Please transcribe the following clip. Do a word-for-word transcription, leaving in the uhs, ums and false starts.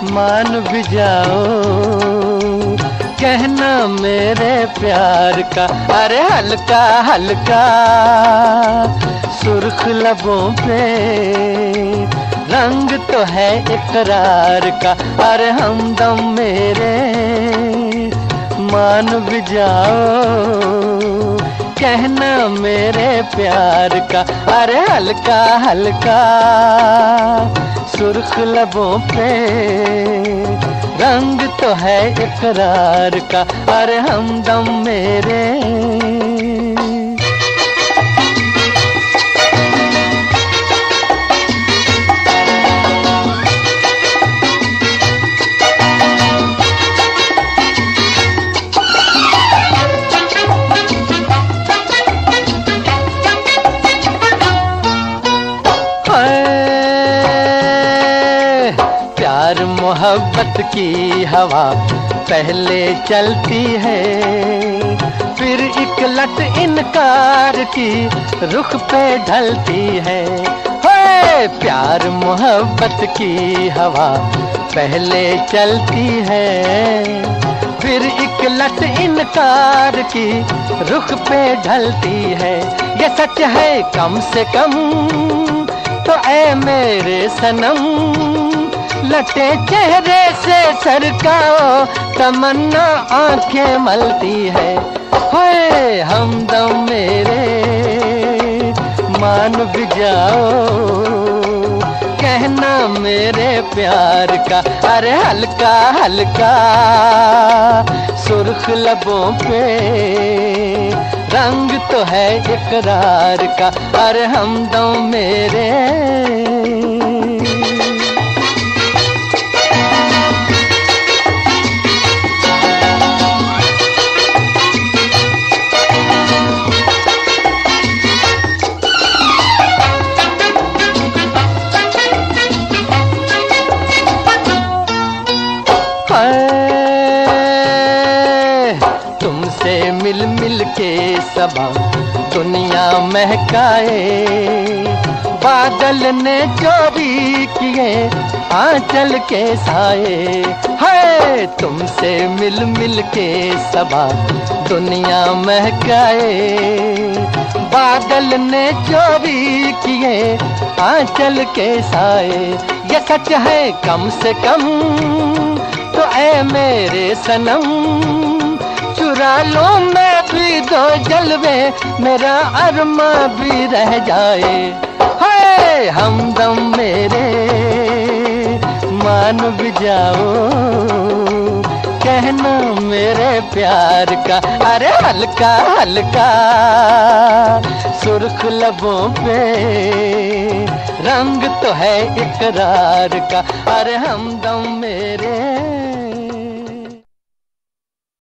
मान भी जाओ कहना मेरे प्यार का। अरे हल्का हल्का सुर्ख लबों पे रंग तो है इकरार का। अरे हमदम मेरे मान भी जाओ कहना मेरे प्यार का। अरे हल्का हल्का सुर्ख लबों पे रंग तो है इकरार का। अरे हमदम मेरे प्यार मोहब्बत की हवा पहले चलती है, फिर एक लट इनकार की रुख पे ढलती है। हे प्यार मोहब्बत की हवा पहले चलती है, फिर एक लट इनकार की रुख पे ढलती है। ये सच है कम से कम तो ऐ मेरे सनम, लटे चेहरे से सरकाओ तमन्ना आंखें मलती है। होए हमदम मेरे मान भी जाओ कहना मेरे प्यार का। अरे हल्का हल्का सुर्ख लबों पे रंग तो है इकरार का। अरे हमदम मेरे तुमसे मिल मिल के सबा दुनिया महकाए, बादल ने चोरी किए आंचल के साए। है तुमसे मिल मिल के सबा दुनिया महकाए, बादल ने चोरी किए आंचल के साए। ये सच है कम से कम तो ऐ मेरे सनम, चुरा लो मैं भी दो जलवे मेरा अरमा भी रह जाए। हाय हमदम मेरे मान भी जाओ कहना मेरे प्यार का। अरे हल्का हल्का सुर्ख लबों पे रंग तो है इकरार का। अरे हमदम मेरे